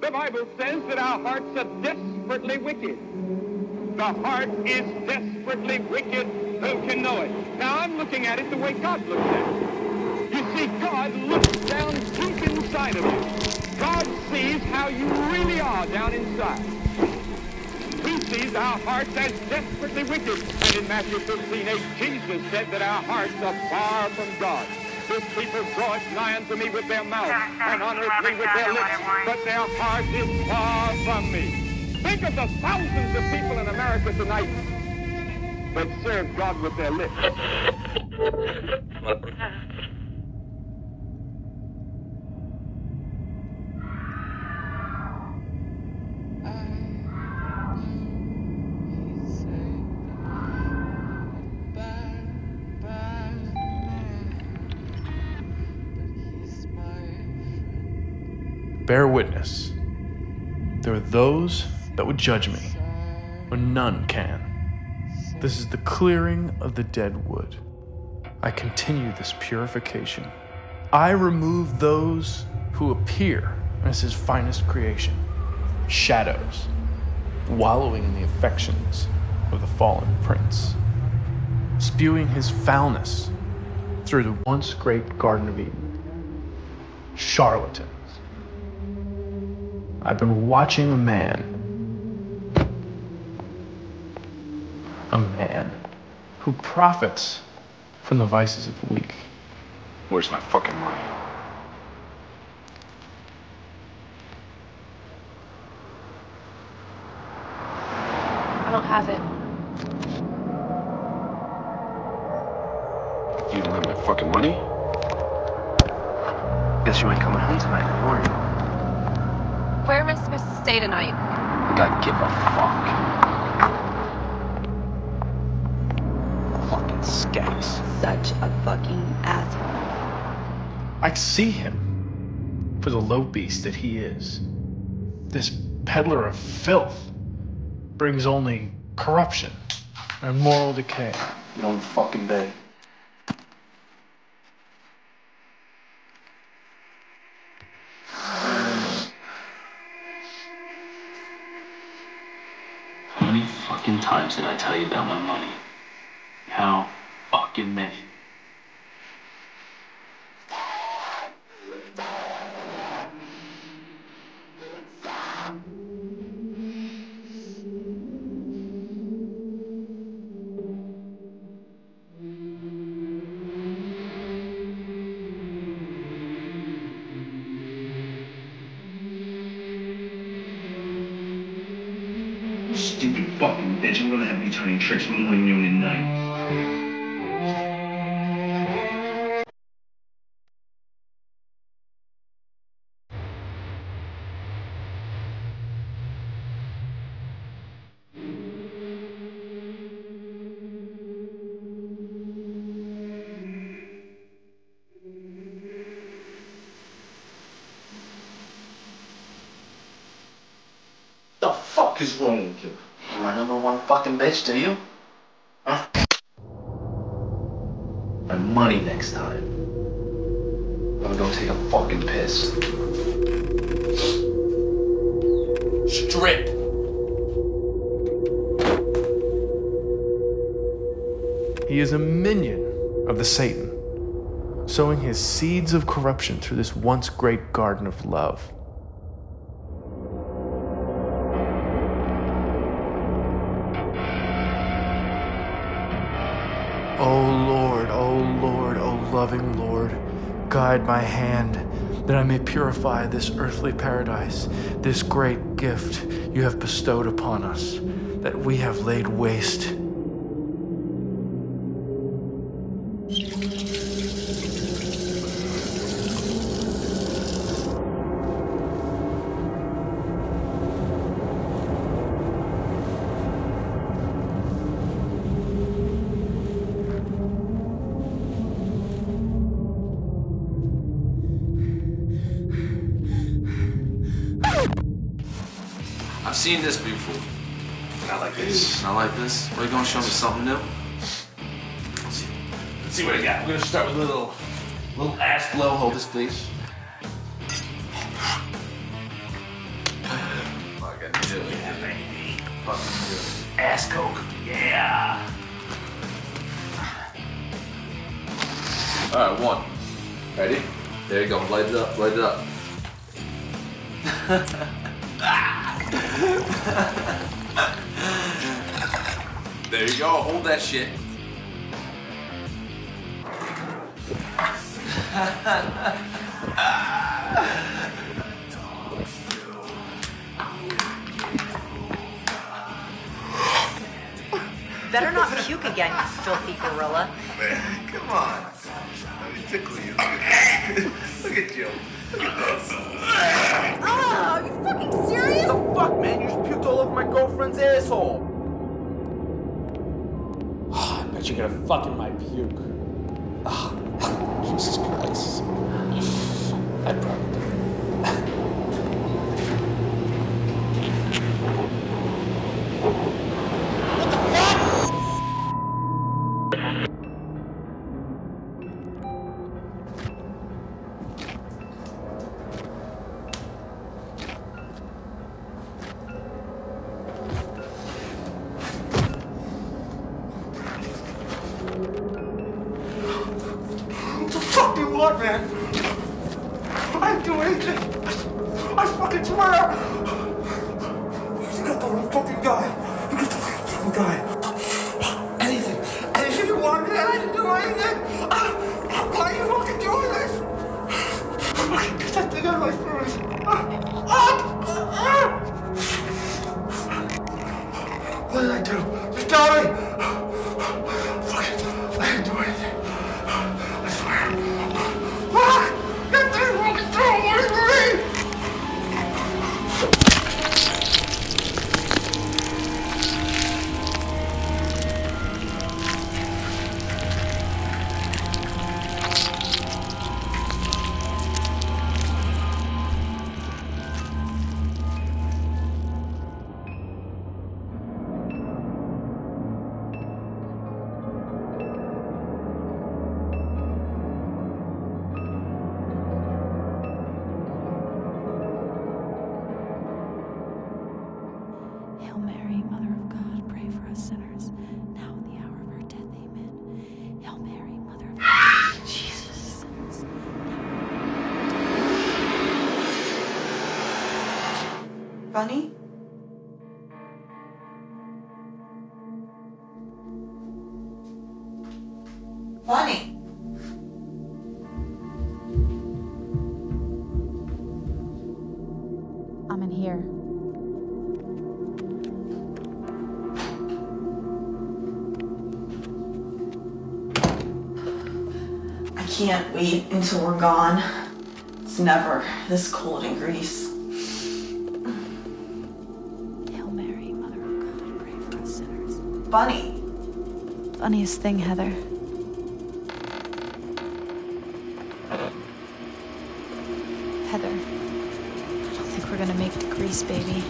The Bible says that our hearts are desperately wicked. The heart is desperately wicked, don't you know it? Now, I'm looking at it the way God looks at it. You see, God looks down deep inside of you. God sees how you really are down inside. He sees our hearts as desperately wicked. And in Matthew 15:8, Jesus said that our hearts are far from God. This people draw it nigh unto me with their mouth and honor me with their lips, but their heart is far from me. Think of the thousands of people in America tonight that serve God with their lips. Bear witness. There are those that would judge me, when none can. This is the clearing of the dead wood. I continue this purification. I remove those who appear as his finest creation, shadows, wallowing in the affections of the fallen prince, spewing his foulness through the once great Garden of Eden. Charlatans. I've been watching a man who profits from the vices of the weak. Where's my fucking money? I don't have it. You don't have my fucking money? Guess you ain't coming home tonight anymore. Where am I supposed to stay tonight? I gotta give a fuck. Fucking skanks. Such a fucking asshole. I see him for the low beast that he is. This peddler of filth brings only corruption and moral decay. Get on the fucking bed. How many fucking times did I tell you about my money? How fucking many? Stupid fucking bitch, I'm gonna have you turning tricks from morning, noon, and night. The fuck is wrong with you? You're my number one fucking bitch, do you? Huh? My money next time. I'm gonna go take a fucking piss. Strip. He is a minion of the Satan, sowing his seeds of corruption through this once great garden of love. O Lord, O loving Lord, guide my hand, that I may purify this earthly paradise, this great gift you have bestowed upon us, that we have laid waste. I've seen this before. Not like this. Not like this? Are you gonna show me something new? Let's see what I got. We're gonna start with a little ass blow. Hold this, please. Fucking do it. Yeah, baby. Fucking do it. Ass coke. Yeah. Alright, one. Ready? There you go. Light it up. Light it up. There you go. Hold that shit. Better not puke again, you filthy gorilla. Man, come on. Let me tickle you. Look at you. Look at this. Ah, are you fucking serious? What the fuck, man? You just puked all over my girlfriend's asshole. I bet you're gonna fuck in my puke. Oh, Jesus Christ. I probably did. What do you want, man? I didn't do anything. I fucking swear. You got the wrong fucking guy. You got the wrong fucking guy. Anything you want, man. I didn't do anything. Why are you fucking doing this? Fucking get that thing out of my face. What did I do? Just tell me. Fucking, I didn't do anything. I swear. Fuck! That thing walking through! What is it? Hail Mary, Mother of God, pray for us sinners, now at the hour of our death. Amen. Hail Mary, Mother of God, Jesus. Sinners, Bunny? Bunny? I'm in here. I can't wait until we're gone. It's never this cold in Greece. Hail Mary, Mother of God, pray for us sinners. Bunny? Funniest thing, Heather. Heather, I don't think we're gonna make it to Greece, baby.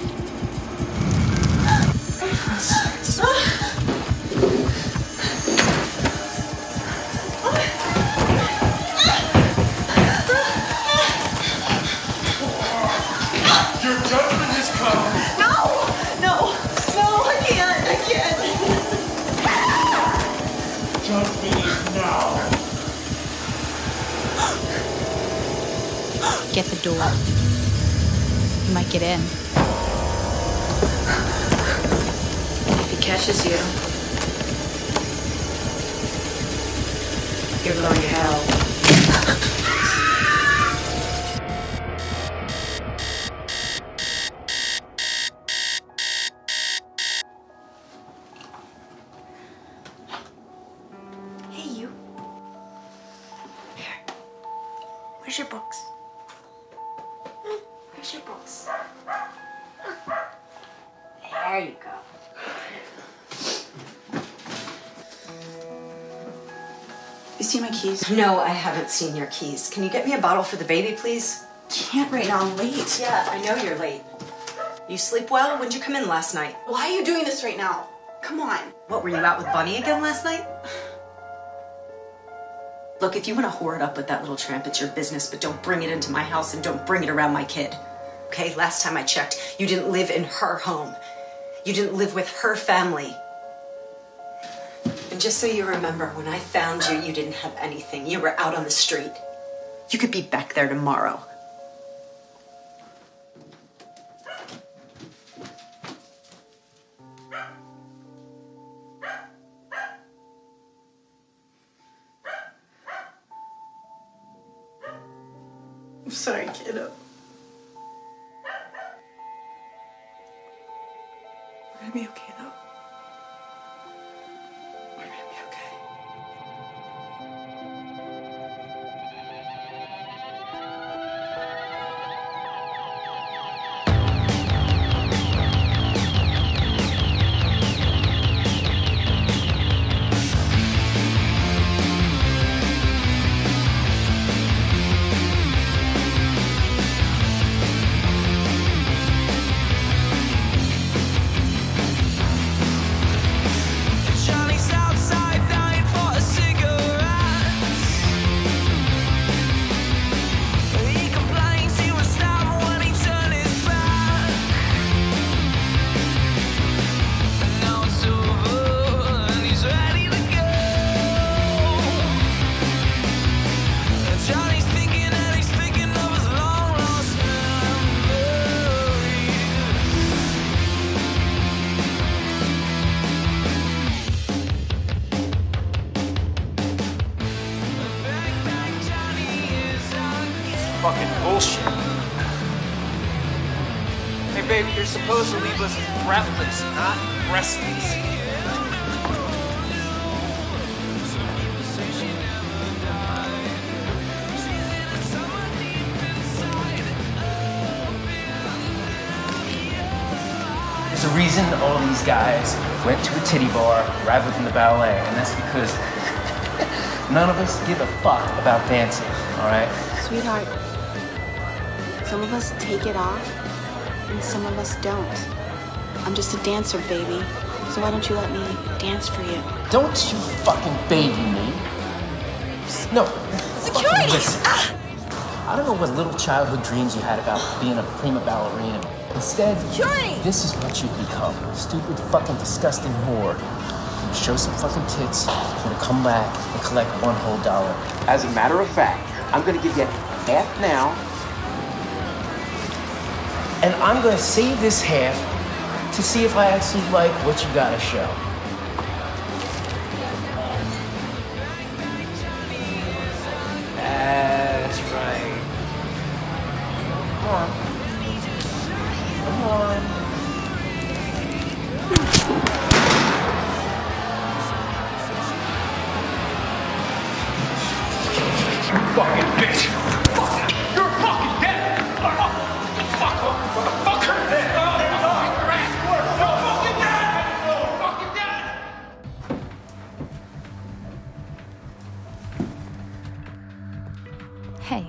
Your judgment has come. No, I can't. Judgment is now. Get the door. You might get in. If he catches you, you're going to hell. Hey, you. Here. Where's your books? Where's your books? There you go. You see my keys? No, I haven't seen your keys. Can you get me a bottle for the baby, please? Can't right now, I'm late. Yeah, I know you're late. You sleep well? When'd you come in last night? Why are you doing this right now? Come on. What, were you out with Bunny again last night? Look, if you want to whore it up with that little tramp, it's your business, but don't bring it into my house and don't bring it around my kid. Okay, last time I checked, you didn't live in her home. You didn't live with her family. And just so you remember, when I found you, you didn't have anything. You were out on the street. You could be back there tomorrow. I'm sorry, kiddo. We're gonna be okay, though. We're gonna be okay. Fucking bullshit. Hey, baby, you're supposed to leave us breathless, not restless. There's a reason all these guys went to a titty bar rather than the ballet, and that's because none of us give a fuck about dancing, all right? Sweetheart, some of us take it off, and some of us don't. I'm just a dancer, baby. So why don't you let me dance for you? Don't you fucking baby me. No. Security! Listen. I don't know what little childhood dreams you had about being a prima ballerina. Instead, Security! This is what you've become. Stupid, fucking, disgusting whore. You show some fucking tits, you're gonna come back and collect $1 whole. As a matter of fact, I'm gonna give you half now, and I'm gonna save this half to see if I actually like what you gotta show. That's right. Come on. Come on. You fucking bitch! Fuck! You're fucking dead! Fuck off! Fuck off! Motherfucker! You're fucking dead! You're fucking dead! Hey.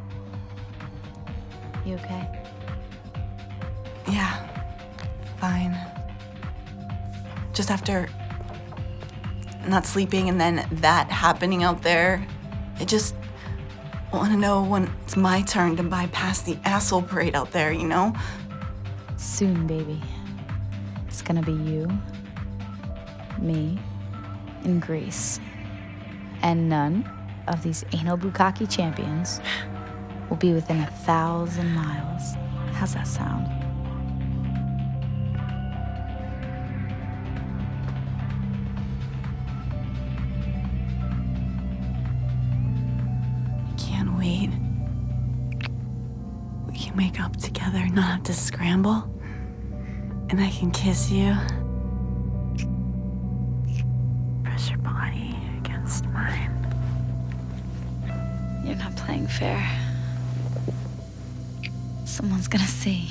You okay? Yeah, fine. Just after not sleeping and then that happening out there, I just want to know when it's my turn to bypass the asshole parade out there, you know? Soon, baby. It's gonna be you, me, and Greece. And none of these anal bukkake champions will be within 1,000 miles. How's that sound? Can't wait. We can wake up together, not have to scramble. And I can kiss you. Press your body against mine. You're not playing fair. Someone's gonna see.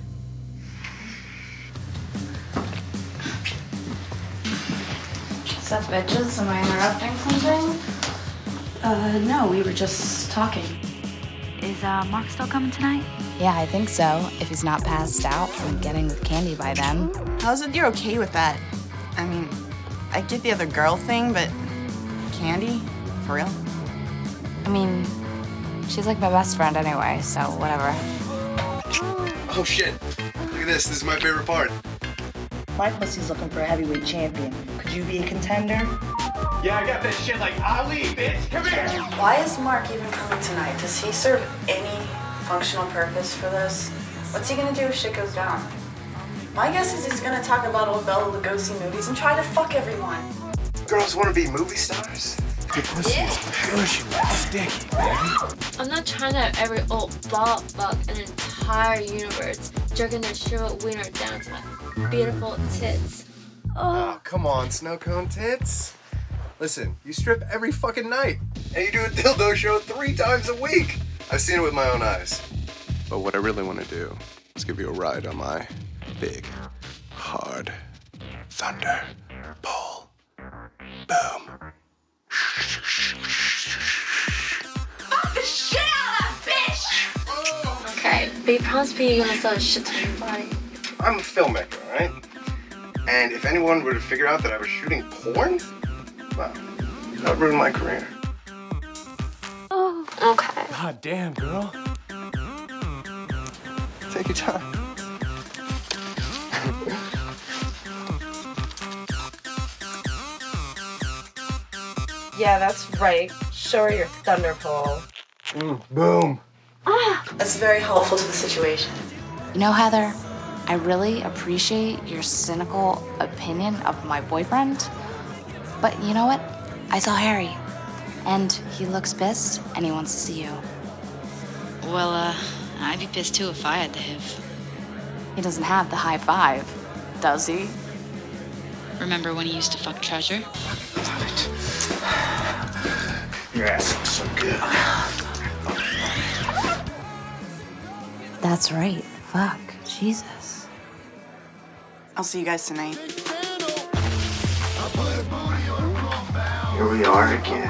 What's up, bitches? Am I interrupting something? No, we were just talking. Is Mark still coming tonight? Yeah, I think so. If he's not passed out from getting with Candy by then. How's it you're okay with that? I mean, I get the other girl thing, but Candy? For real? I mean, she's like my best friend anyway, so whatever. Oh shit. Look at this. This is my favorite part. My pussy's looking for a heavyweight champion. Could you be a contender? Yeah, I got that shit like Ali, bitch. Come here. Why is Mark even coming tonight? Does he serve any functional purpose for this? What's he gonna do if shit goes down? My guess is he's gonna talk about old Bella Lugosi movies and try to fuck everyone. Girls want to be movie stars? Your pussy is cushy and sticky, baby. I'm not trying to have every old ball fuck an entire universe jerking their shriveled wiener down to my beautiful tits. Oh, come on, snow cone tits. Listen, you strip every fucking night, and you do a dildo show 3 times a week. I've seen it with my own eyes. But what I really want to do is give you a ride on my big, hard thunder pole. Boom. Fuck the shit out of that bitch! Okay, but you promised me you're gonna sell shit to your body. I'm a filmmaker, alright? And if anyone were to figure out that I was shooting porn, well, that would ruin my career. Oh, okay. God damn, girl. Take your time. Yeah, that's right. Show her your thunder pole. Boom. That's very helpful to the situation. You know, Heather, I really appreciate your cynical opinion of my boyfriend. But you know what? I saw Harry. And he looks pissed, and he wants to see you. Well, I'd be pissed too if I had the HIV. He doesn't have the high five, does he? Remember when he used to fuck Treasure? Your ass looks so good. That's right. Fuck. Jesus. I'll see you guys tonight. Here we are again.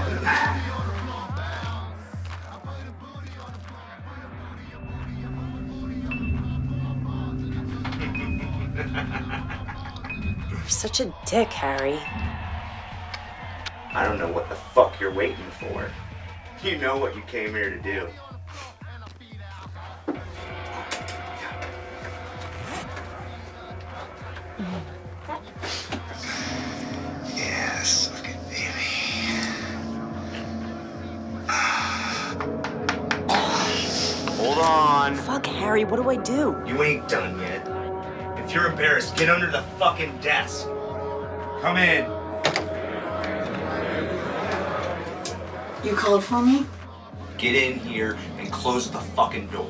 You're such a dick, Harry. I don't know what the fuck you're waiting for. You know what you came here to do. Yes, look at baby. Hold on. Fuck, Harry, what do I do? You ain't done yet. If you're embarrassed, get under the fucking desk. Come in. You called for me? Get in here and close the fucking door.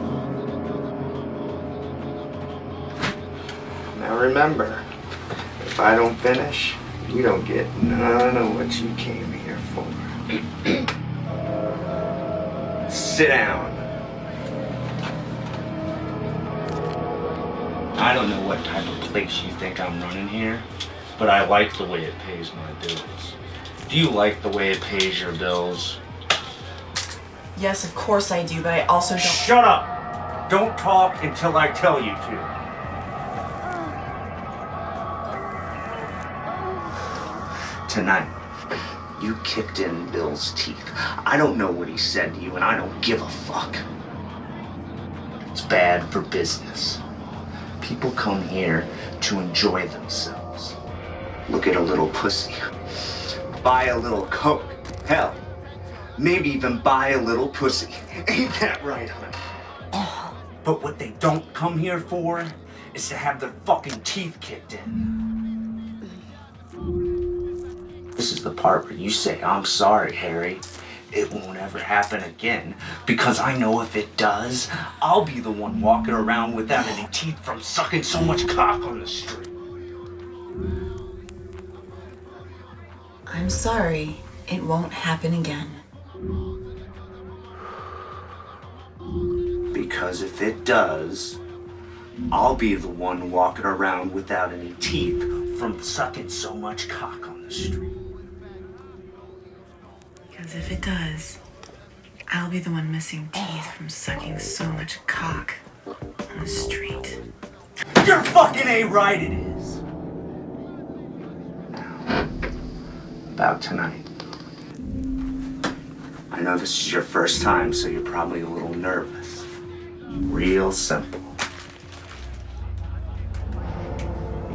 Now remember, if I don't finish, you don't get none of what you came here for. Sit down. I don't know what type of place you think I'm running here, but I like the way it pays my bills. Do you like the way it pays your bills? Yes, of course I do, but I also don't. Shut up! Don't talk until I tell you to. Tonight, you kicked in Bill's teeth. I don't know what he said to you, and I don't give a fuck. It's bad for business. People come here to enjoy themselves. Look at a little pussy. Buy a little Coke. Hell, maybe even buy a little pussy. Ain't that right, honey? But what they don't come here for is to have their fucking teeth kicked in. This is the part where you say, I'm sorry, Harry. It won't ever happen again, because I know if it does, I'll be the one walking around without any teeth from sucking so much cock on the street. I'm sorry. It won't happen again. Because if it does, I'll be the one walking around without any teeth from sucking so much cock on the street. Because if it does, I'll be the one missing teeth from sucking so much cock on the street. You're fucking A-right it is! About tonight. I know this is your first time, so you're probably a little nervous. Real simple.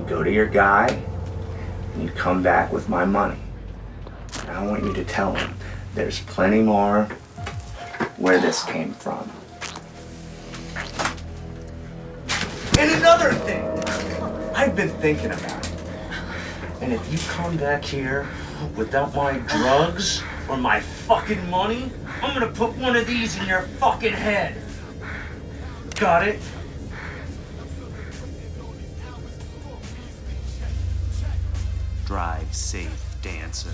You go to your guy, and you come back with my money. And I want you to tell him there's plenty more where this came from. And another thing, I've been thinking about it. And if you come back here without my drugs or my fucking money, I'm gonna put one of these in your fucking head. Got it? Drive safe, dancer.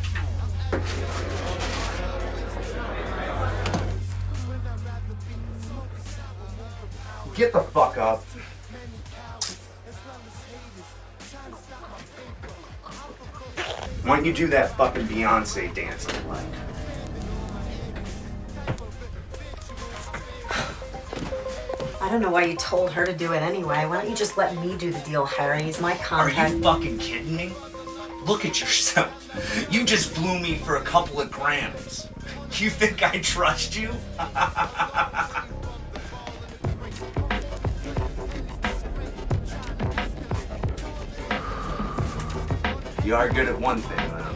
Get the fuck up. Why don't you do that fucking Beyonce dance I like? I don't know why you told her to do it anyway. Why don't you just let me do the deal, Harry? He's my contact. Are you fucking kidding me? Look at yourself. You just blew me for a couple of grams. You think I trust you? You are good at one thing, though.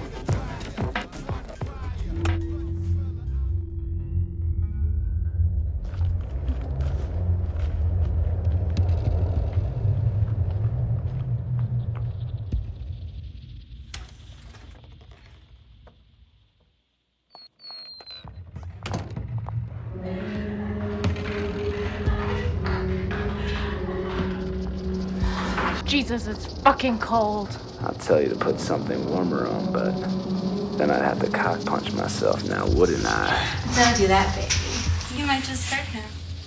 Jesus, it's fucking cold. I'll tell you to put something warmer on, but then I'd have to cock punch myself now, wouldn't I? Don't do that, baby. You might just hurt him.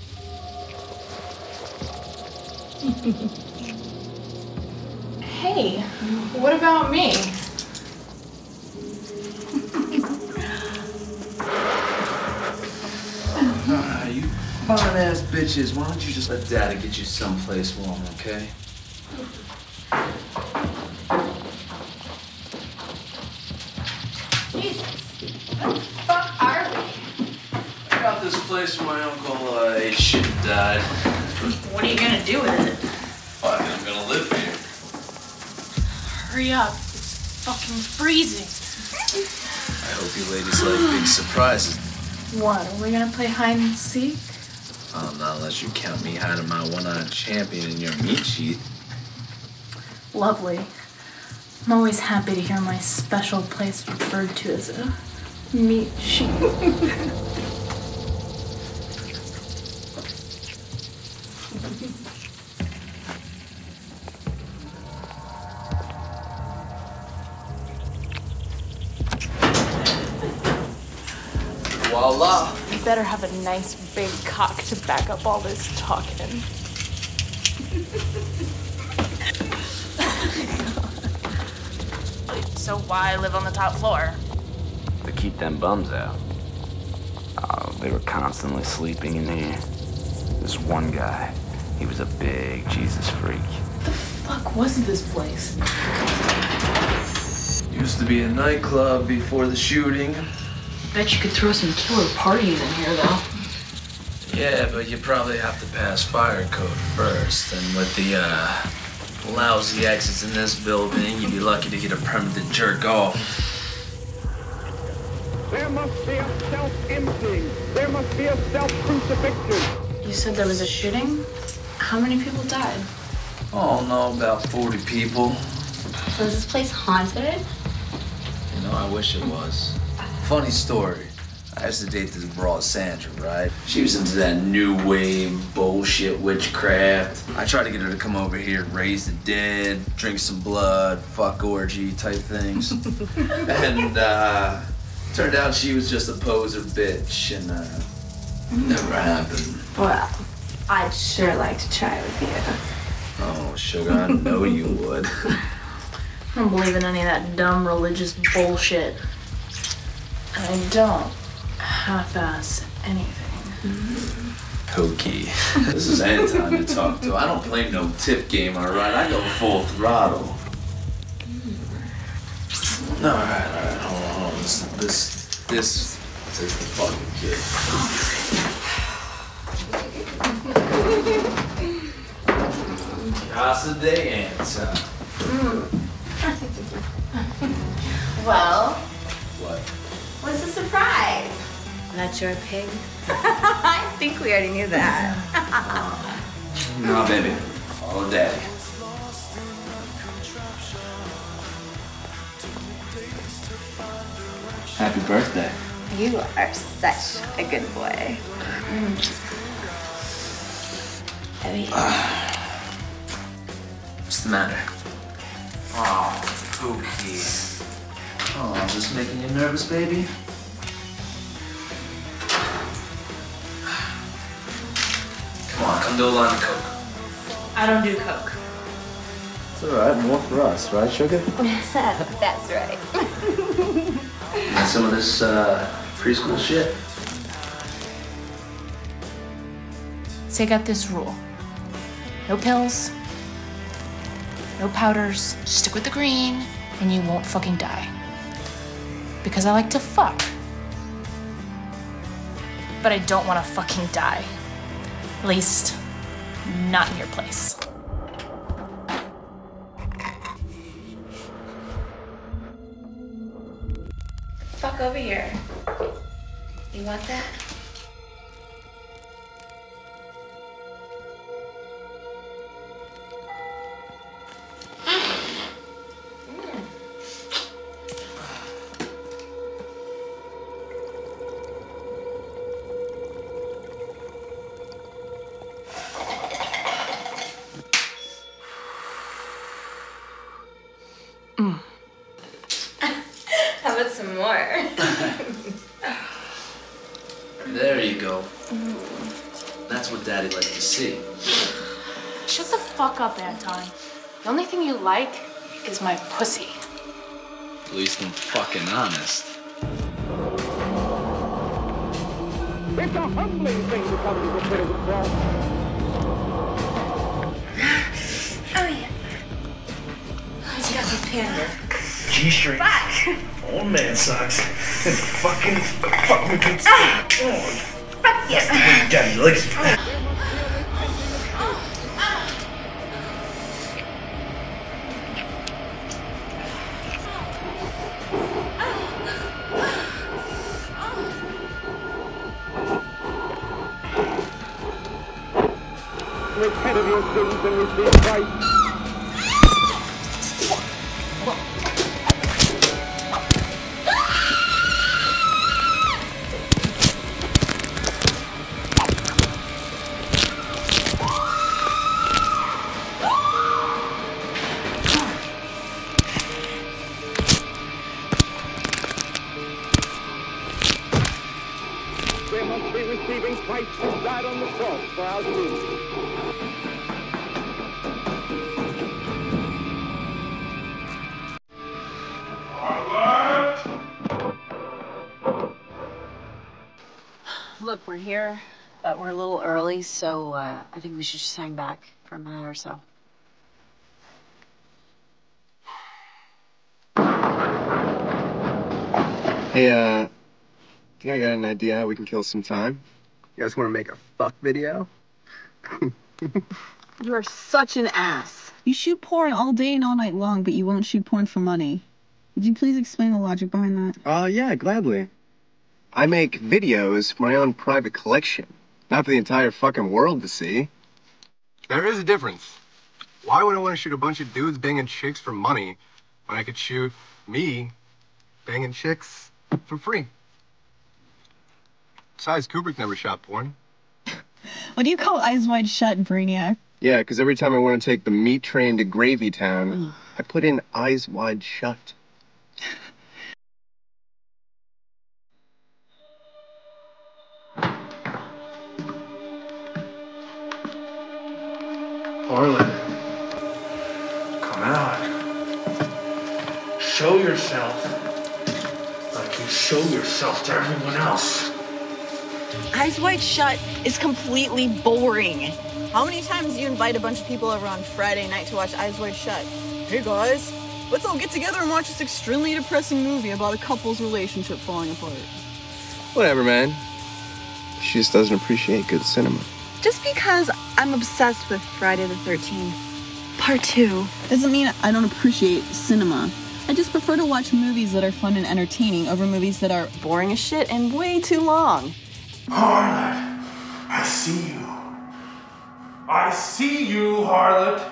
Hey, what about me? You fine-ass bitches, why don't you just let Daddy get you someplace warm, okay? Jesus, what the fuck are we? I got this place where my uncle shit died. What are you gonna do with it? Fuck, I'm gonna live here. Hurry up, it's fucking freezing. I hope you ladies like big surprises. What, are we gonna play hide and seek? Not unless you count me hiding my one-eyed champion in your meat sheath. Lovely. I'm always happy to hear my special place referred to as a meat sheet. Voila! You better have a nice big cock to back up all this talking. So why live on the top floor? To keep them bums out. Oh, they were constantly sleeping in here. This one guy, he was a big Jesus freak. What the fuck was this place? Used to be a nightclub before the shooting. Bet you could throw some killer parties in here, though. Yeah, but you probably have to pass fire code first. And with the lousy exits in this building, you'd be lucky to get a permit to jerk off. There must be a self-emptying. There must be a self-crucifixion. You said there was a shooting? How many people died? Oh, no, about 40 people. So is this place haunted? You know, I wish it was. Funny story. I used to date this broad Sandra, right? She was into that new wave bullshit witchcraft. I tried to get her to come over here, raise the dead, drink some blood, fuck orgy type things. And turned out she was just a poser bitch, and never happened. Well, I'd sure like to try with you. Oh, sugar, I know you would. I don't believe in any of that dumb religious bullshit. And I don't half-ass anything. Hokey. This is Anton to talk to. I don't play no tip game, all right? I go full throttle. All right, hold on. This is the fucking kid. Casa de Anton. Well, What? what's the surprise? Not your pig? I think we already knew that. No, baby. Follow daddy. Happy birthday. You are such a good boy. What's the matter? Oh, Pookie. Oh, I'm just making you nervous, baby? Come on, come do a line of Coke. I don't do coke. It's alright, more for us, right, sugar? That's right. And some of this preschool shit? So I got this rule. No pills, no powders, just stick with the green, and you won't fucking die. Because I like to fuck. But I don't want to fucking die. At least, not in your place. Fuck over here. You want that? How about some more? There you go. That's what Daddy likes to see. Shut the fuck up, Anton. The only thing you like is my pussy. At least I'm fucking honest. It's a humbling thing to come to the pit of the cross. Oh, yeah. He's got the panda. G-string. Fuck! Old man socks. And fuck me kids. Fuck yes! Daddy likes it. Repent of your sins and receive Christ. They must be receiving Christ who died on the cross for our sins. Look, we're here, but we're a little early, so I think we should just hang back for a minute or so. Hey, I think I got an idea how we can kill some time. You guys want to make a fuck video? You are such an ass. You shoot porn all day and all night long, but you won't shoot porn for money. Would you please explain the logic behind that? Yeah, gladly. I make videos for my own private collection, not for the entire fucking world to see. There is a difference. Why would I want to shoot a bunch of dudes banging chicks for money when I could shoot me banging chicks for free? Besides, Kubrick never shot porn. What do you call Eyes Wide Shut, Brainiac? Yeah, because every time I want to take the meat train to Gravy Town, I put in Eyes Wide Shut. Orlin, come out. Show yourself like you show yourself to everyone else. Eyes Wide Shut is completely boring. How many times do you invite a bunch of people over on Friday night to watch Eyes Wide Shut? Hey guys, let's all get together and watch this extremely depressing movie about a couple's relationship falling apart. Whatever, man. She just doesn't appreciate good cinema. Just because I'm obsessed with Friday the 13th Part 2. Doesn't mean I don't appreciate cinema. I just prefer to watch movies that are fun and entertaining over movies that are boring as shit and way too long. Harlot, I see you. I see you, harlot.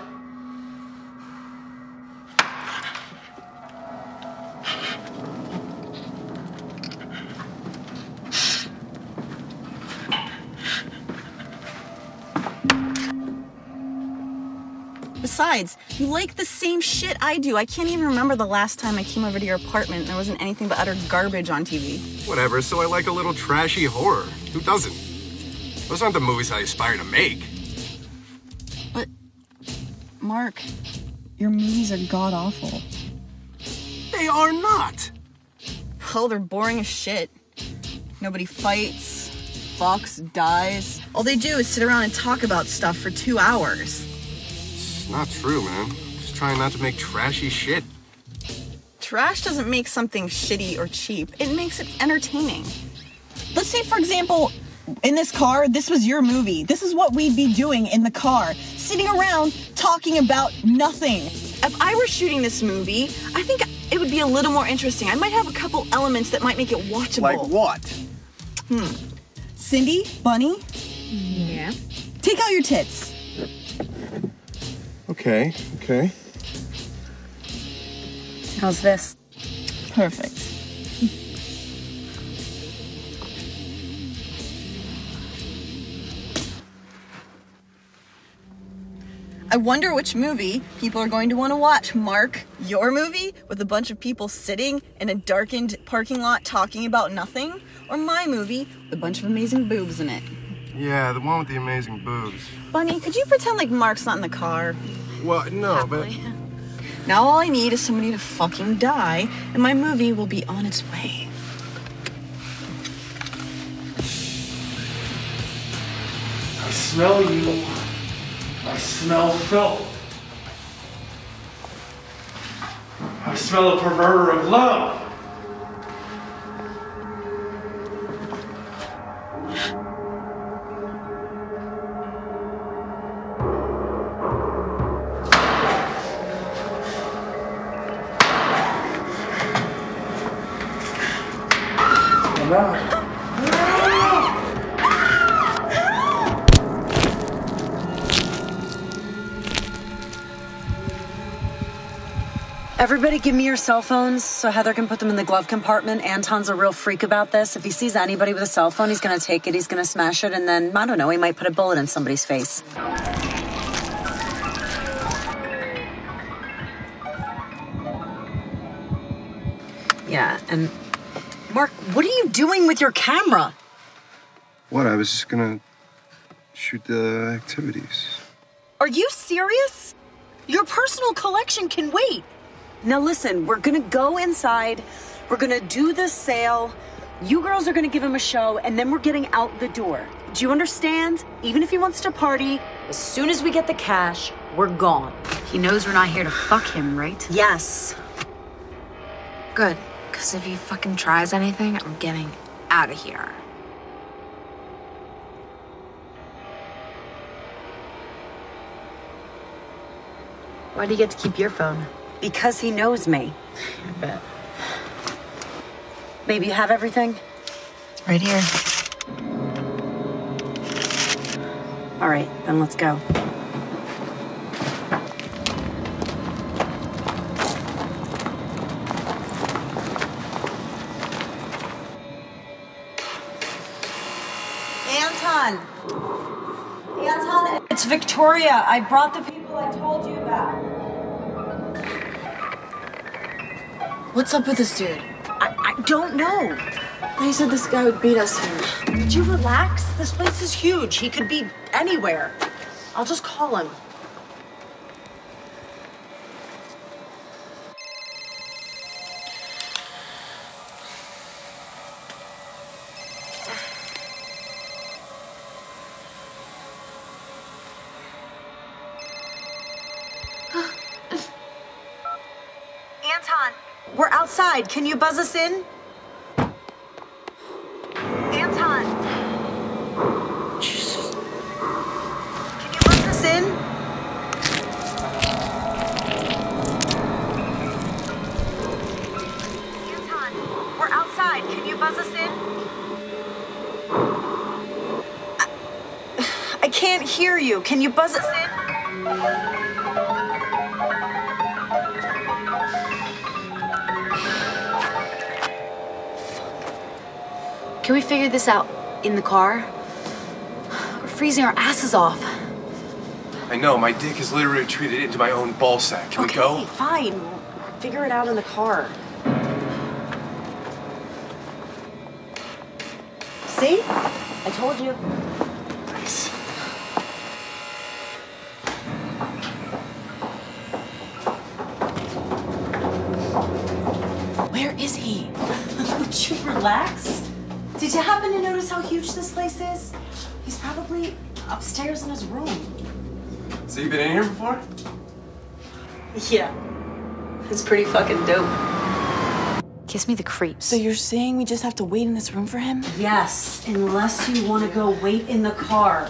Besides, you like the same shit I do. I can't even remember the last time I came over to your apartment and there wasn't anything but utter garbage on TV. Whatever, so I like a little trashy horror. Who doesn't? Those aren't the movies I aspire to make. But, Mark, your movies are god-awful. They are not. Oh, they're boring as shit. Nobody fights, fucks, dies. All they do is sit around and talk about stuff for 2 hours. It's not true, man. Just trying not to make trashy shit. Trash doesn't make something shitty or cheap. It makes it entertaining. Let's say, for example, in this car, this was your movie. This is what we'd be doing in the car. Sitting around talking about nothing. If I were shooting this movie, I think it would be a little more interesting. I might have a couple elements that might make it watchable. Like what? Cindy, Bunny? Yeah? Take out your tits. Okay. How's this? Perfect. I wonder which movie people are going to want to watch. Mark, your movie with a bunch of people sitting in a darkened parking lot talking about nothing? Or my movie with a bunch of amazing boobs in it? Yeah, the one with the amazing boobs. Bunny, could you pretend like Mark's not in the car? Well, no, but... Now all I need is somebody to fucking die, and my movie will be on its way. I smell you. I smell filth. I smell a perverter of love. Come on. Everybody give me your cell phones so Heather can put them in the glove compartment. Anton's a real freak about this. If he sees anybody with a cell phone, he's going to take it, he's going to smash it, and then, I don't know, he might put a bullet in somebody's face. Yeah, and Mark, what are you doing with your camera? What? I was just gonna shoot the activities. Are you serious? Your personal collection can wait. Now listen, we're gonna go inside, we're gonna do this sale, you girls are gonna give him a show, and then we're getting out the door. Do you understand? Even if he wants to party, as soon as we get the cash, we're gone. He knows we're not here to fuck him, right? Yes. Good, because if he fucking tries anything, I'm getting out of here. Why do you get to keep your phone? Because he knows me. I bet. Baby, you have everything? Right here. All right, then let's go. Anton, it's Victoria. I brought the people I told you about. What's up with this dude? I don't know. They said this guy would beat us here. Would you relax? This place is huge. He could be anywhere. I'll just call him. Anton, we're outside. Can you buzz us in? Anton. Jesus. Can you buzz us in? I can't hear you. Can you buzz us in? Can we figure this out in the car? We're freezing our asses off. I know, my dick is literally retreated into my own ball sack. Can we go? Fine. Figure it out in the car. See? I told you. Nice. Where is he? Would you relax? Did you happen to notice how huge this place is? He's probably upstairs in his room. So you've been in here before? Yeah. It's pretty fucking dope. Kiss me the creeps. So you're saying we just have to wait in this room for him? Yes, unless you want to go wait in the car.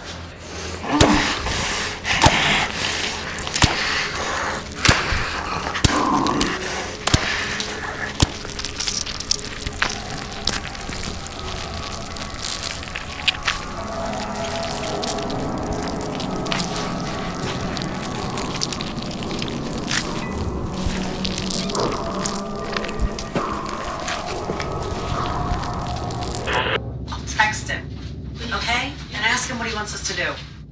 Text him, okay? And ask him what he wants us to do.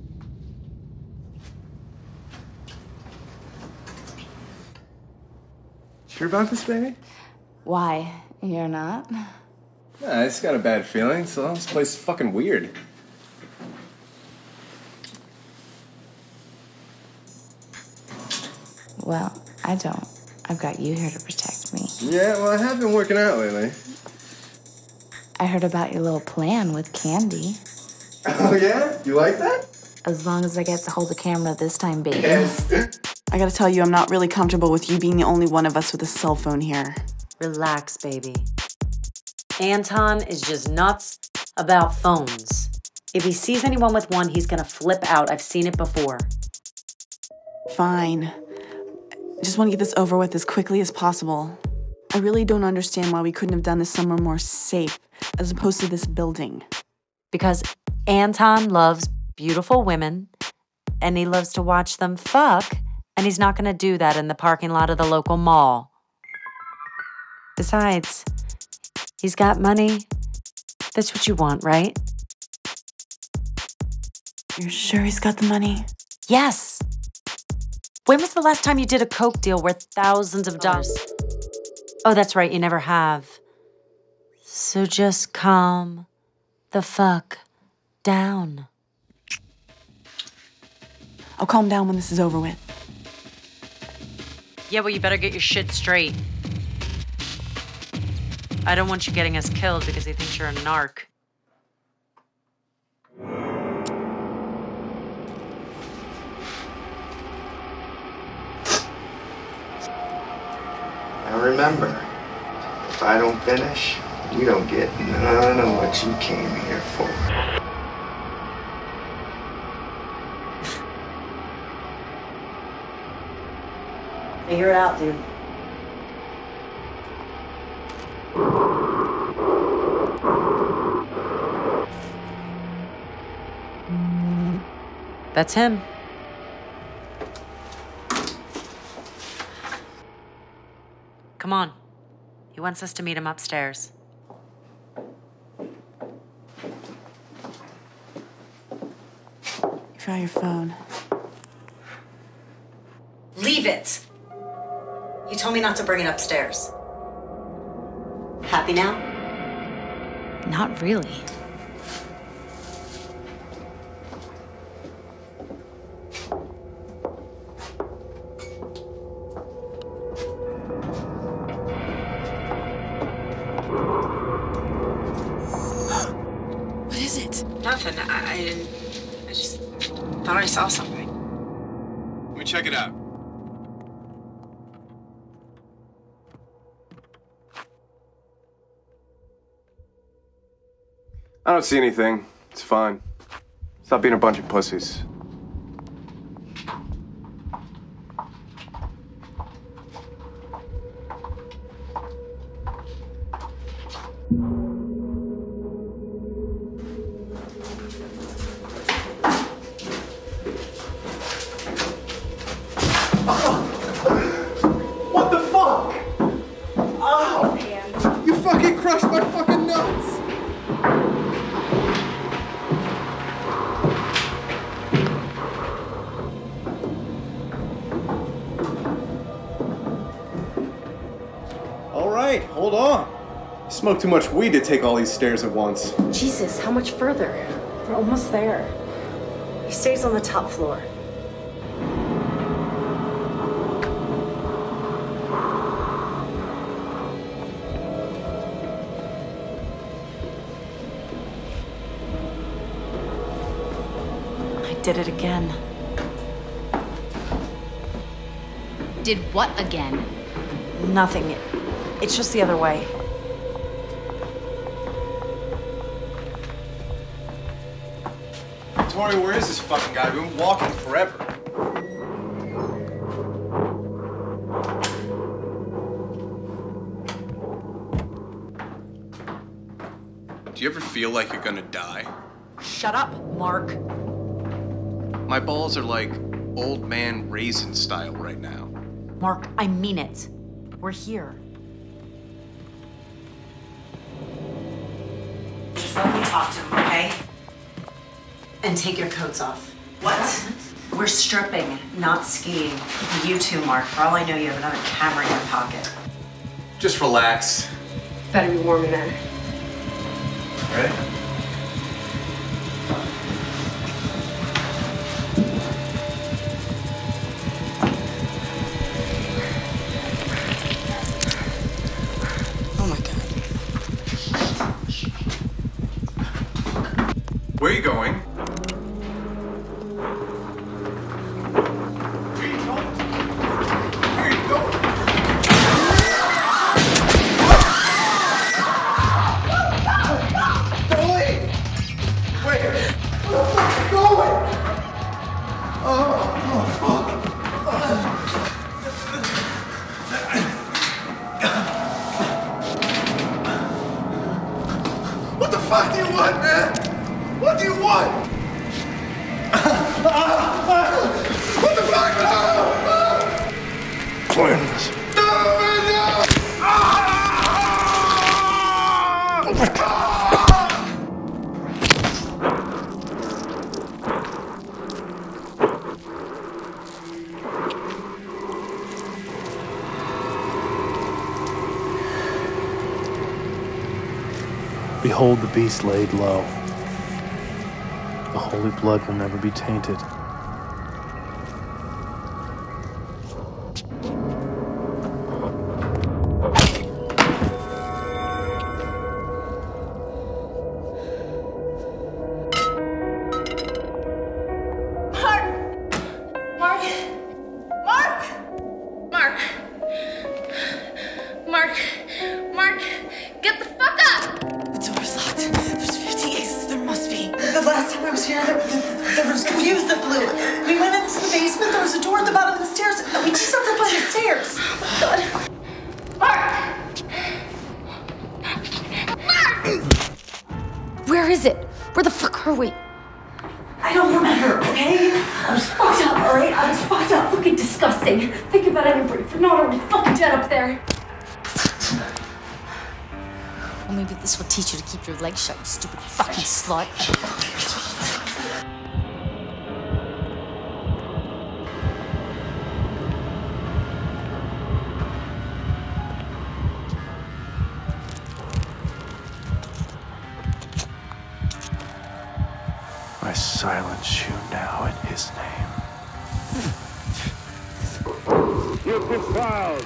Sure about this, baby? Why? You're not? Nah, I just got a bad feeling, so this place is fucking weird. Well, I don't. I've got you here to protect me. Yeah, well, I have been working out lately. I heard about your little plan with Candy. Oh, yeah? You like that? As long as I get to hold the camera this time, baby. Yes. I gotta tell you, I'm not really comfortable with you being the only one of us with a cell phone here. Relax, baby. Anton is just nuts about phones. If he sees anyone with one, he's gonna flip out. I've seen it before. Fine. I just want to get this over with as quickly as possible. I really don't understand why we couldn't have done this somewhere more safe as opposed to this building. Because Anton loves beautiful women, and he loves to watch them fuck, and he's not gonna do that in the parking lot of the local mall. Besides, he's got money. That's what you want, right? You're sure he's got the money? Yes. When was the last time you did a coke deal worth thousands of dollars? Oh, that's right, you never have. So just calm the fuck down. I'll calm down when this is over with. Yeah, well, you better get your shit straight. I don't want you getting us killed because he thinks you're a narc. Now remember, if I don't finish, you don't get none of what you came here for. Figure it out, dude. That's him. Come on. He wants us to meet him upstairs. Try your phone. Leave it! You told me not to bring it upstairs. Happy now? Not really. What is it? Nothing. I just thought I saw something. Let me check it out. I don't see anything. It's fine. Stop being a bunch of pussies. hold on. You smoke too much weed to take all these stairs at once. Jesus, how much further? We're almost there. He stays on the top floor. I did it again. Did what again? Nothing. It's just the other way. Tori, where is this fucking guy? We've been walking forever. Do you ever feel like you're gonna die? Shut up, Mark. My balls are like old man raisin style right now. Mark, I mean it. We're here. Just let me talk to him, okay? And take your coats off. What? We're stripping, not skiing. You too, Mark. For all I know, you have another camera in your pocket. Just relax. Better be warm in there. Ready? Oh my God. Where are you going? What the fuck do you want, man? What do you want? What the fuck? Cleanse. No, man, no! Behold the beast laid low. The holy blood will never be tainted. Mark, get the fuck up! The door's locked. There's 50 aces. There must be. The last time I was here, there was a fuse that blew. We went into the basement. There was a door at the bottom of the stairs. And we just have to find the stairs. Oh, God. Mark! Where is it? Where the fuck are we? I don't remember, okay? I was fucked up, alright? I was fucked up. Fucking disgusting. Think about everybody. If you're not already fucking dead up there. Well, maybe this will teach you to keep your legs shut, you stupid fucking slut. I silence you now in his name. You've been fouled.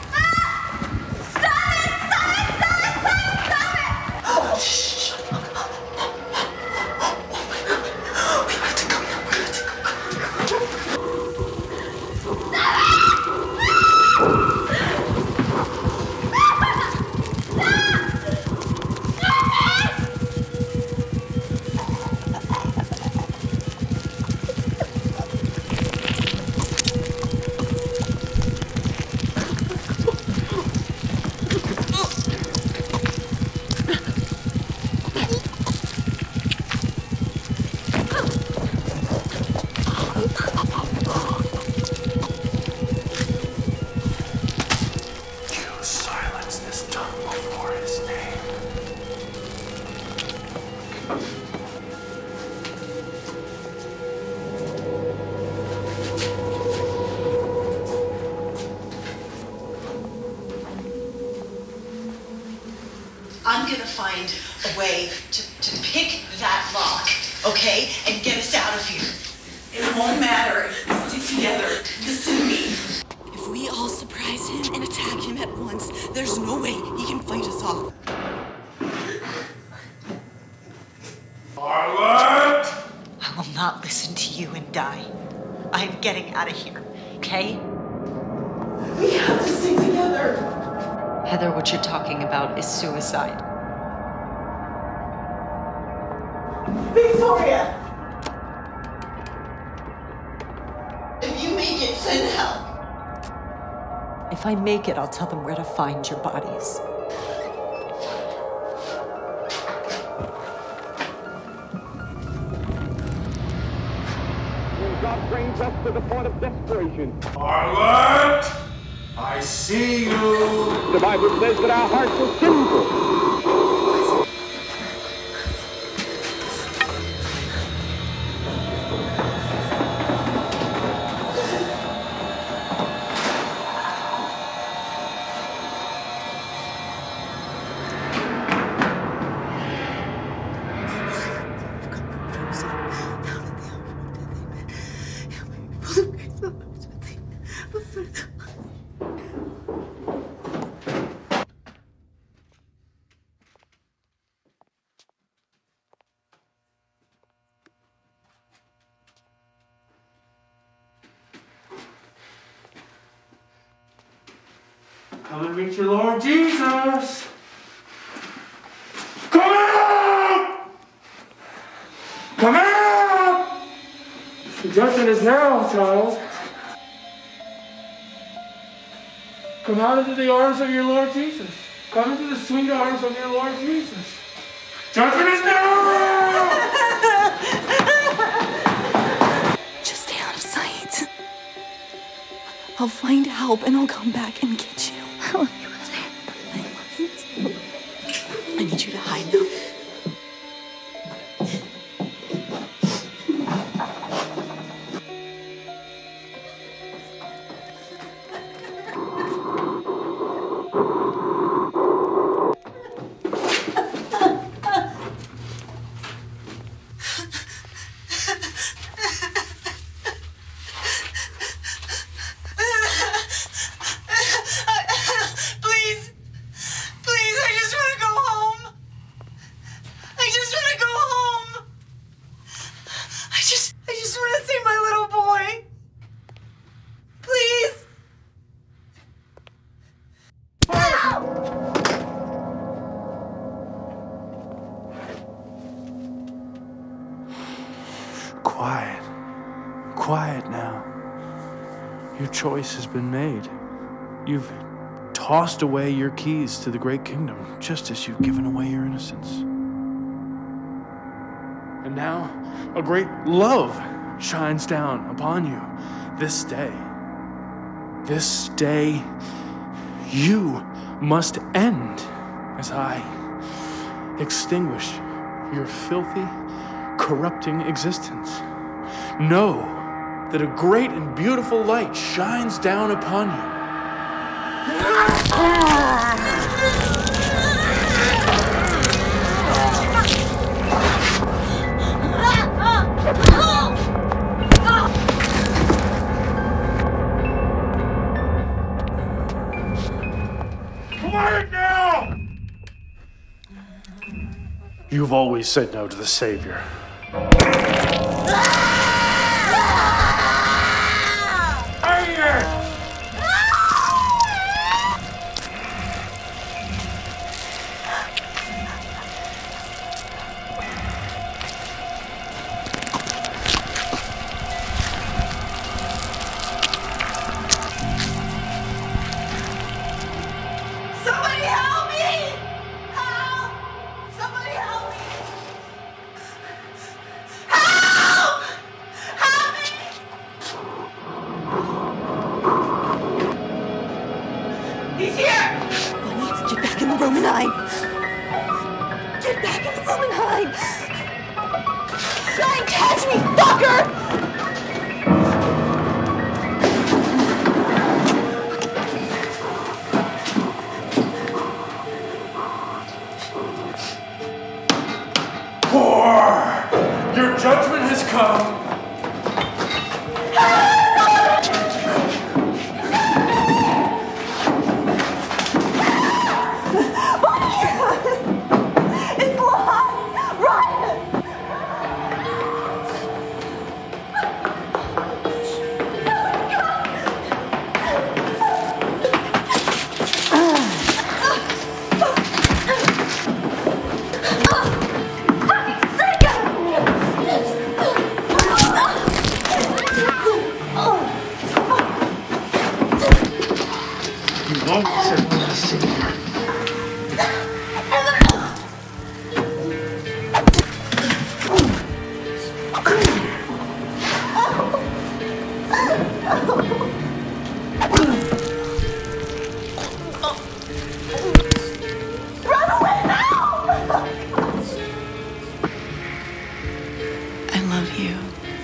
I'm gonna find a way to pick that lock, okay, and get us out of here. It won't matter. Stick together. Listen to me. If we all surprise him and attack him at once, there's no way he can fight us off. Ahlbrandt! I will not listen to you and die. I'm getting out of here, okay? We have to stick together. Heather, what you're talking about is suicide. Victoria! If you make it, send help. If I make it, I'll tell them where to find your bodies. God brings us to the point of desperation. Ahlbrandt! I see you! The Bible says that our hearts are sinful. Come and meet your Lord Jesus. Come out! Come out! The judgment is now, child. Come out into the arms of your Lord Jesus. Come into the sweet arms of your Lord Jesus. Judgment is now! Just stay out of sight. I'll find help and I'll come back and get you. I love you, Heather. I need you to hide now. Quiet now. Your choice has been made. You've tossed away your keys to the great kingdom, just as you've given away your innocence. And now, a great love shines down upon you this day. This day, you must end as I extinguish your filthy, corrupting existence. Know that a great and beautiful light shines down upon you. Quiet now! You've always said no to the Savior. He's here! Bunny, get back in the room and hide. Get back in the room and hide. Try and catch me, fucker! It's locked! Run! I love you.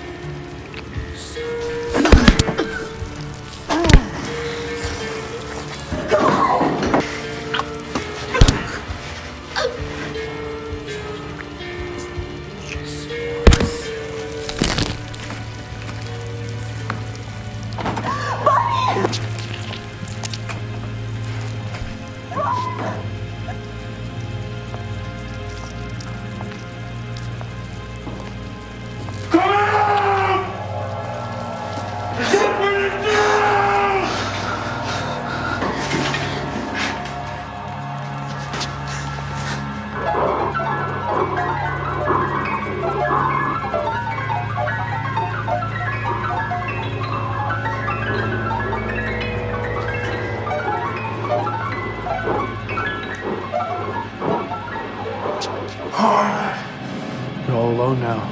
You're all alone now.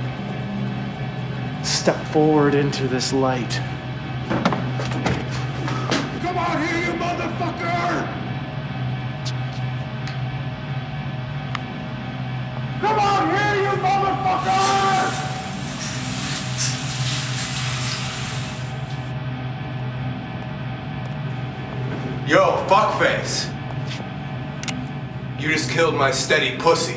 Step forward into this light. Come on here, you motherfucker! Come on here, you motherfucker! Yo, fuckface. You just killed my steady pussy.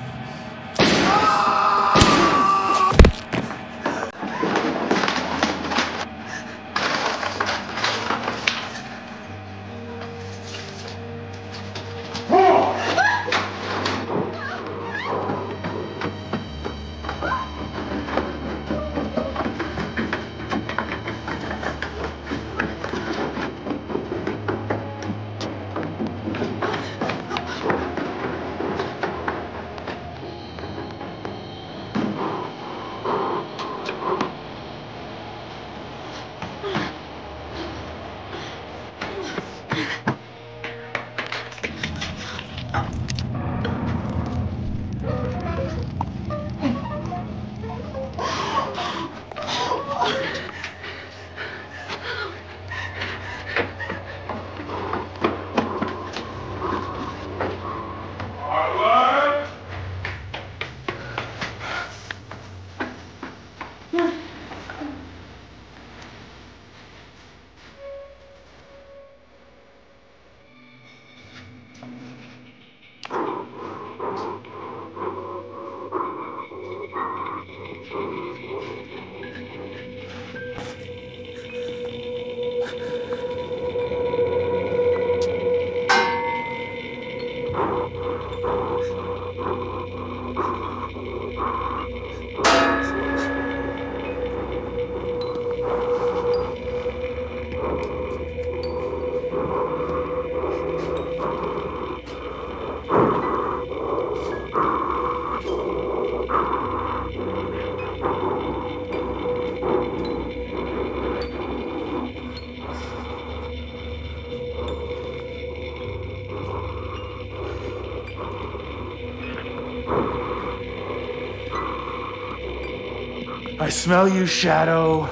I smell you, Shadow.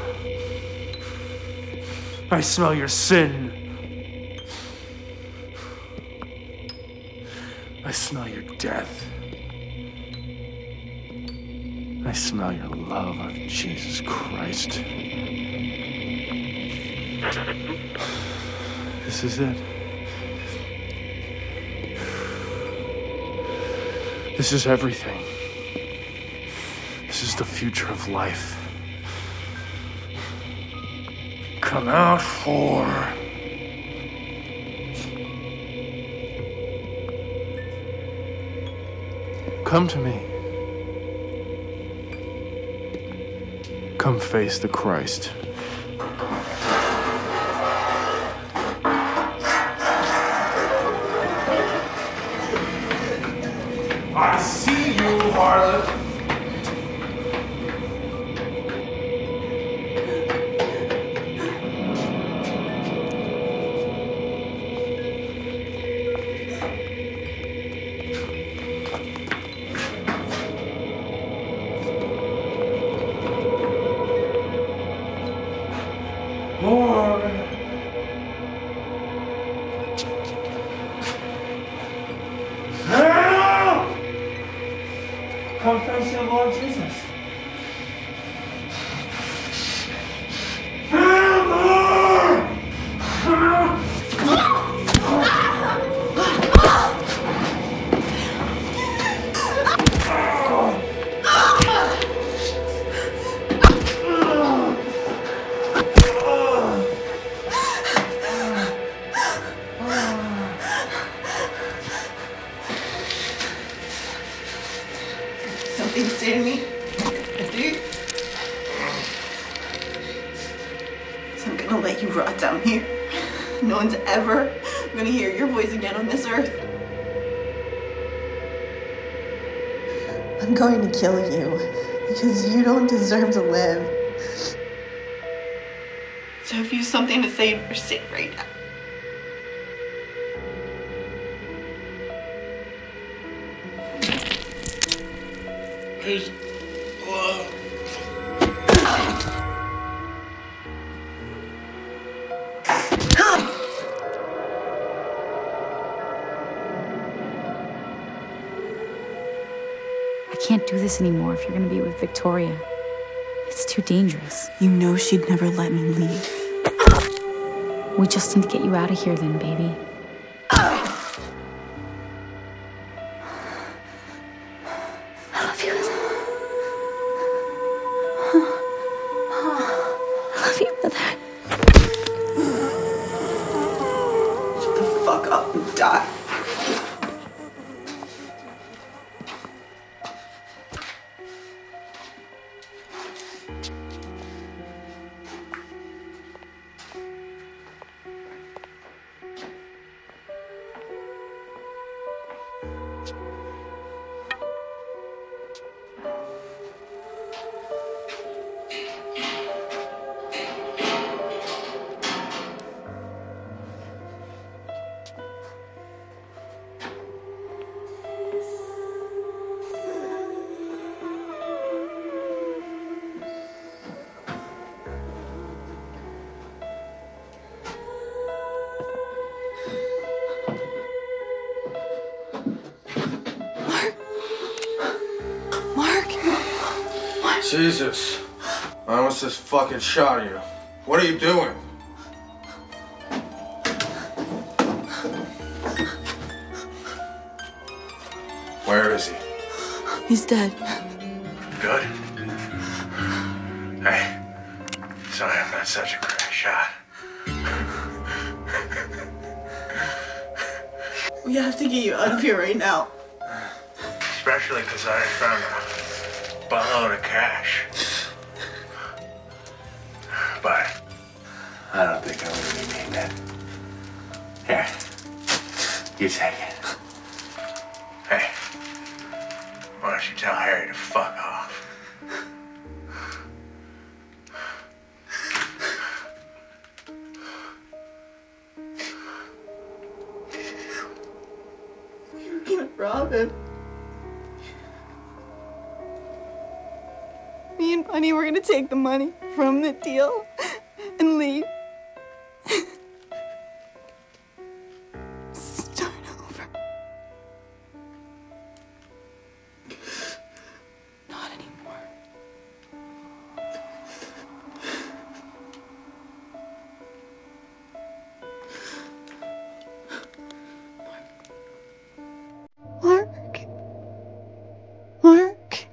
I smell your sin. I smell your death. I smell your love of Jesus Christ. This is it. This is everything. This is the future of life. come out for? Come to me. Come face the Christ. I see you, harlot. More. Come face your Lord Jesus. Something to say to me? Dude? So I'm gonna let you rot down here. No one's ever gonna hear your voice again on this earth. I'm going to kill you because you don't deserve to live. So if you have something to say, you say it right now. I can't do this anymore if you're gonna be with Victoria. It's too dangerous. You know she'd never let me leave. We just need to get you out of here then, baby. Shut the fuck up and die. Jesus. I almost just fucking shot you. What are you doing? Where is he? He's dead. Good. Hey, sorry I'm not such a great shot. We have to get you out of here right now. Especially because I found a buttload of cash. But I don't think I really mean that. Here, you take it. Hey, why don't you tell Harry to fuck off? You're gonna rob him. Me and Bunny were gonna take the money from the deal and leave. Start over. Not anymore. Mark. Mark.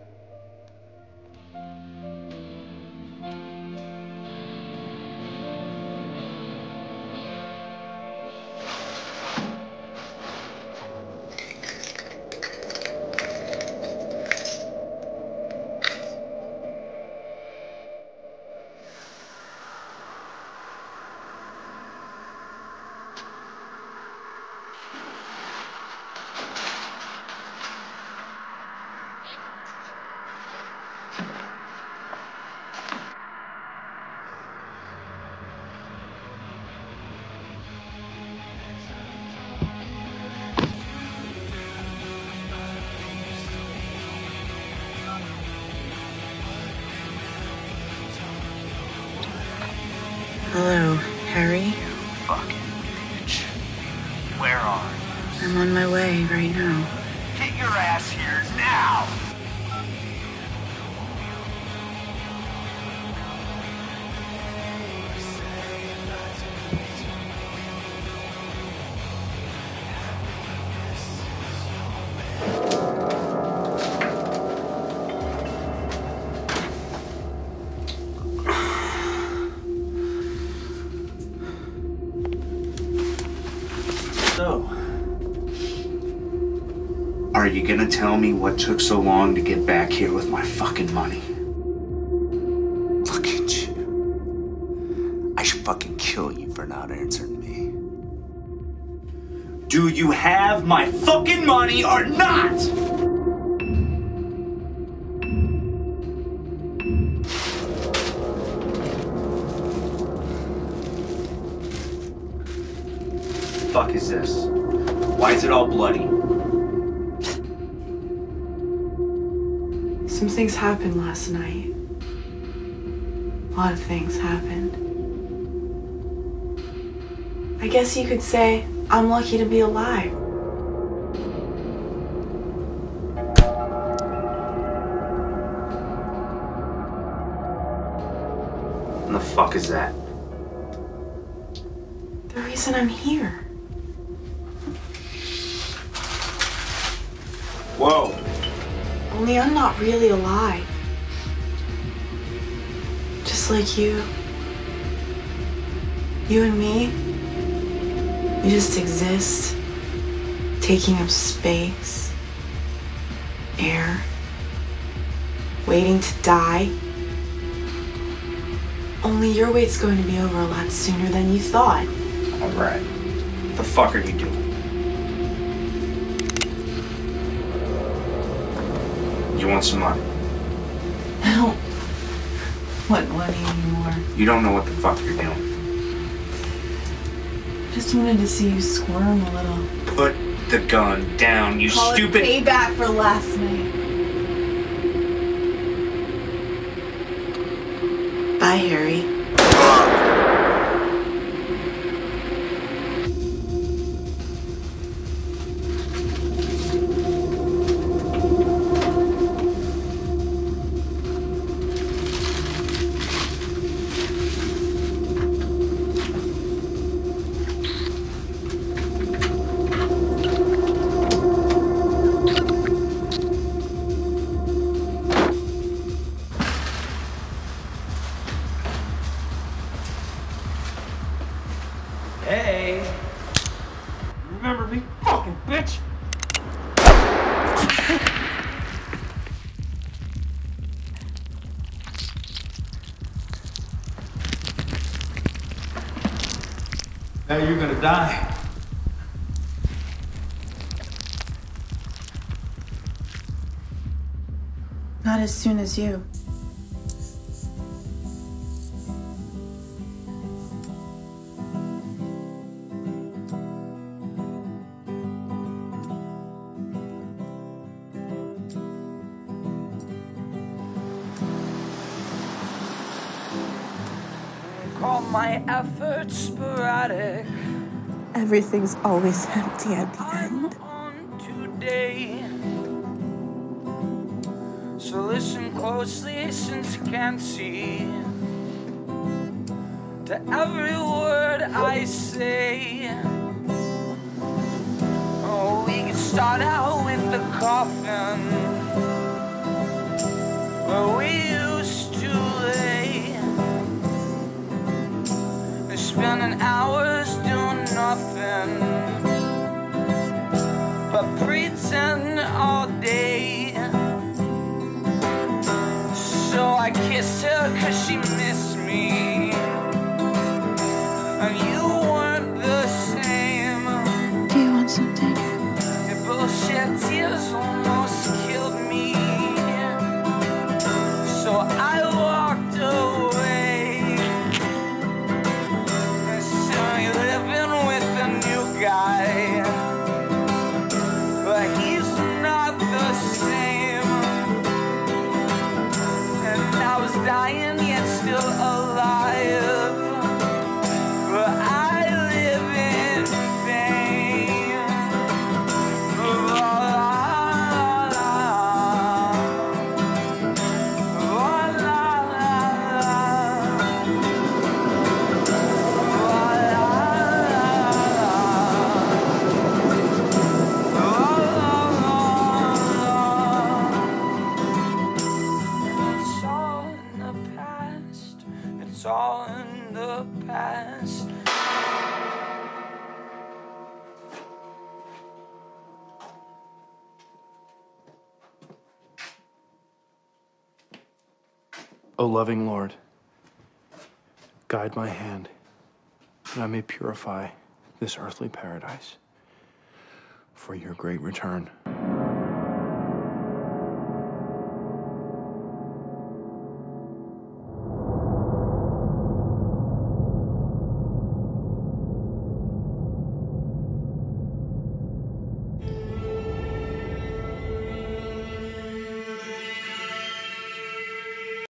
Hello, Harry. Fucking bitch. Where are you? I'm on my way right now. Get your ass here now! So, are you gonna tell me what took so long to get back here with my fucking money? Look at you. I should fucking kill you for not answering me. Do you have my fucking money or not? Fuck is this? Why is it all bloody? Some things happened last night. A lot of things happened. I guess you could say I'm lucky to be alive. What the fuck is that? The reason I'm here. Whoa. Only I'm not really alive. Just like you. You and me. We just exist. Taking up space. Air. Waiting to die. Only your wait's going to be over a lot sooner than you thought. Alright. What the fuck are you doing? You want some money? I don't want money anymore. You don't know what the fuck you're doing. I just wanted to see you squirm a little. Put the gun down, you Call stupid. it payback for last night. Bye, Harry. Hey. Remember me, fucking bitch. Now you're gonna die. Not as soon as you. Call my efforts sporadic. Everything's always empty at the end. Today. So listen closely since you can't see to every word I say. Oh, we can start out with the coffin where we used to lay, and spending hours doing nothing but pretend all day. So I kissed her 'cause she missed me, and you weren't the same. Do you want something? Your bullshit tears almost killed me, so I walked away. And so you're living with a new guy, but he's not the same. And I was dying, yet still in the past. O loving Lord, guide my hand, that I may purify this earthly paradise for your great return.